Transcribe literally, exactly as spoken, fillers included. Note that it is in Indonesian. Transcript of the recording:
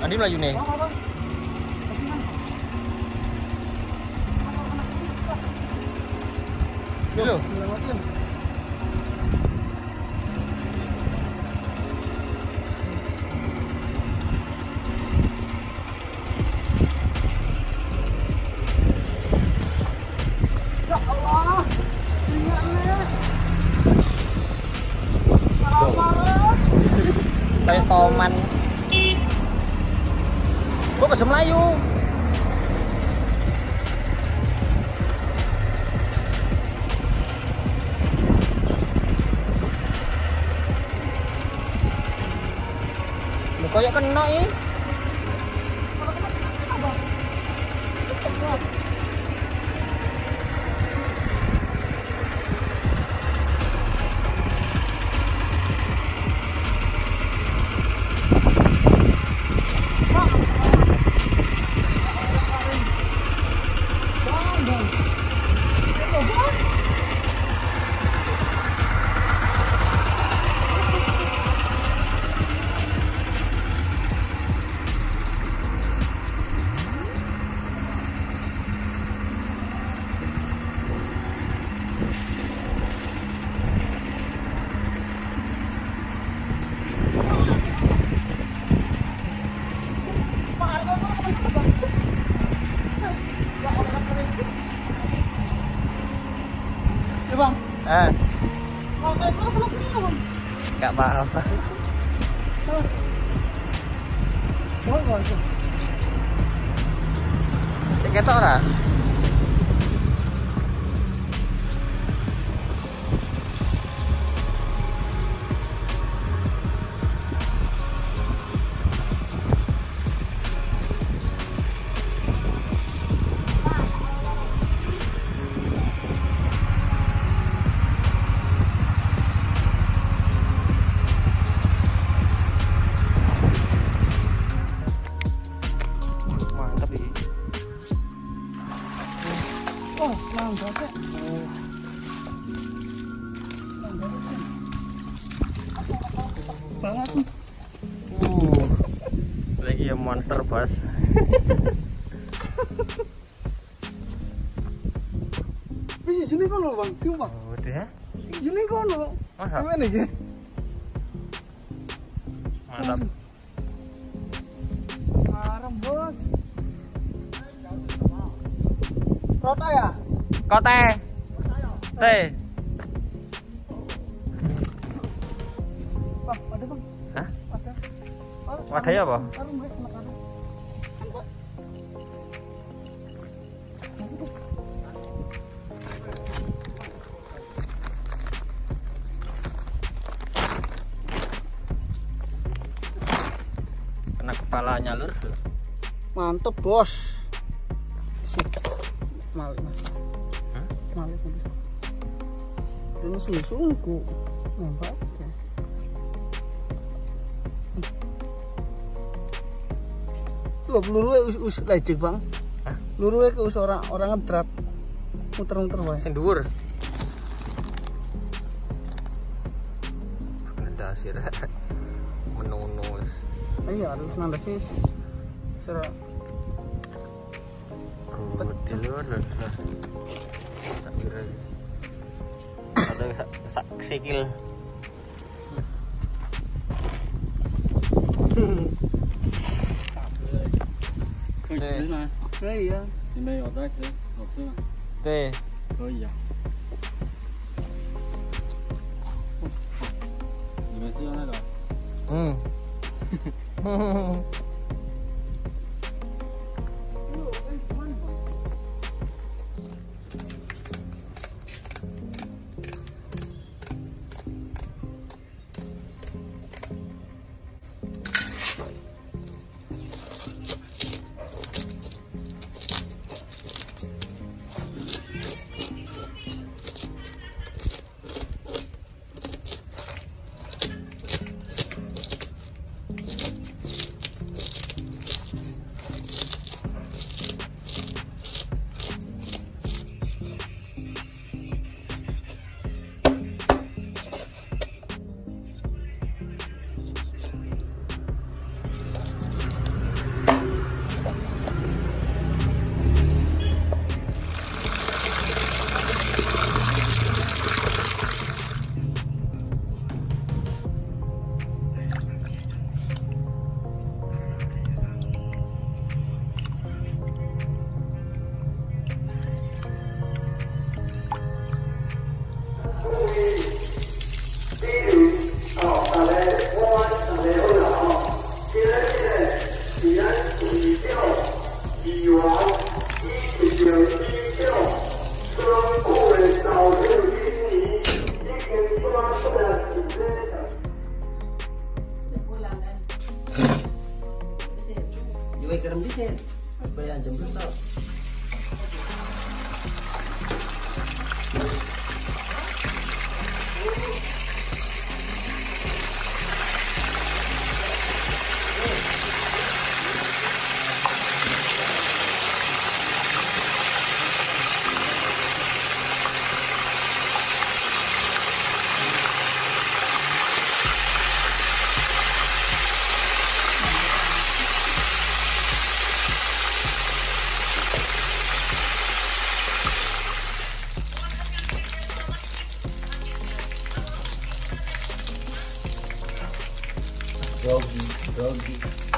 Andi melayu nih. Dulu. Ya Allah. Kayak toman. Gua bahasa Melayu. Lu kayak kena ya. Bang. Eh. Mau kayak berapa lagi nih, Bang? Enggak apa-apa. Oh, Bang. Sik ketok ora? Oh, mantap ya. Banget nih. Uh. Lagi ya monster, Bos. Di sini kono, Bang. Cuma. Oh, udah ya? Di sini kono. Masa? Gimana iki? Mantap. Arem, Bos. Rota ya? Kote. Teh. Bang, ada, Bang. Hah? Ada. Oh, Wadahnya apa? Arem, Bos, makanan. Kena kepalanya lur. Mantep, Bos. Sip. Malik, Mas. Hah? Malik, Mas. Ini sungguh-sungguh. Nampak. Loh, peluru us us ledek, Bang. Hah? Peluru ke us orang orang ngedrat. Muter-muter wae. Sing dhuwur. Dasir. Menunu wis. Iya, harus nanda sih. Serah. Gede lur lur. Sak kira. Ada sak sikil. 可以吃吗？ 可以啊。 你们有在吃？好吃吗？ 对。 可以啊。你们是用那个？ 嗯。 sih. Apa yang jemput tau? Doggy, doggy.